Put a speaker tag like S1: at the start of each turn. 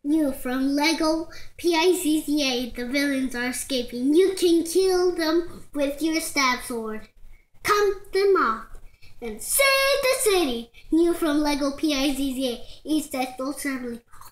S1: New from Lego Pizza, the villains are escaping. You can kill them with your stab sword. Cut them off and save the city. New from Lego Pizza, each that goes traveling.